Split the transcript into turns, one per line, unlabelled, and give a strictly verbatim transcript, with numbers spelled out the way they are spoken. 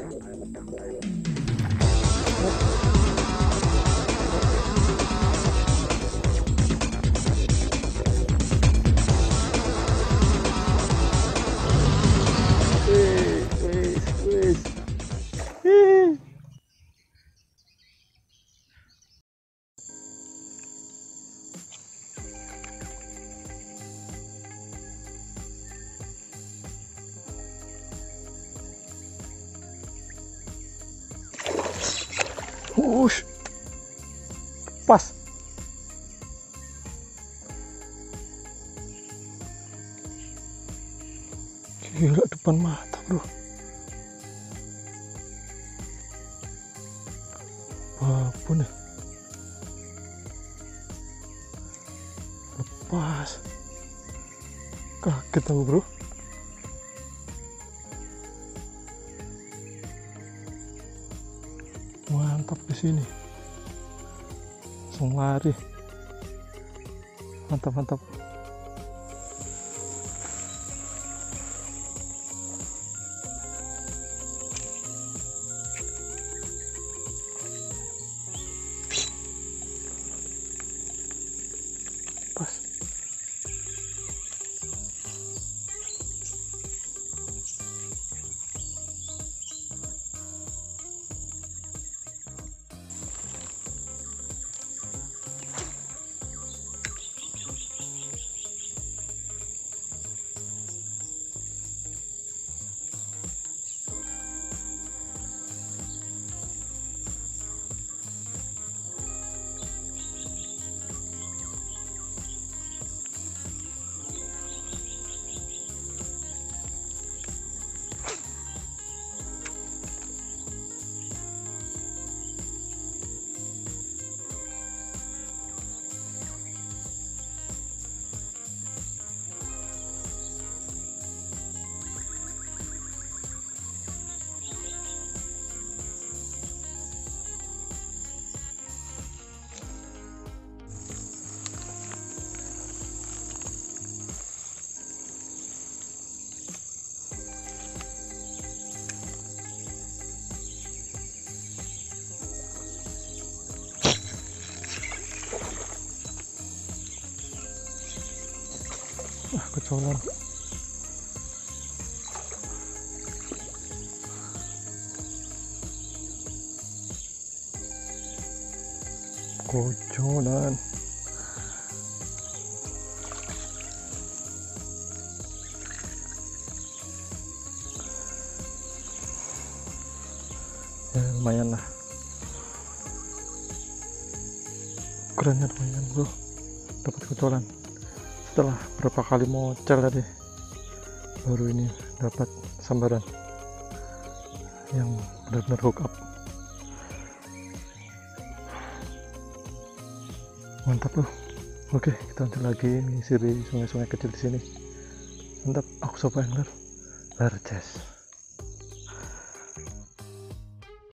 Wih, wih, wih. Ih. Wush, pas. Gila, depan mata bro. Babon nih. Lepas. Kaget aku bro. Mantap di sini. Langsung lari. Mantap, mantap. Pas. Ah, kecolongan. Kocolan. Ya lumayan lah. Ukurannya lumayan bro. Dapat kocolan. Setelah berapa kali mocel tadi, baru ini dapat sambaran yang benar-benar hook up. Mantap loh. Oke, kita lanjut lagi menyisiri sungai-sungai kecil di sini. Mantap, aku Sopo Angler Larjes.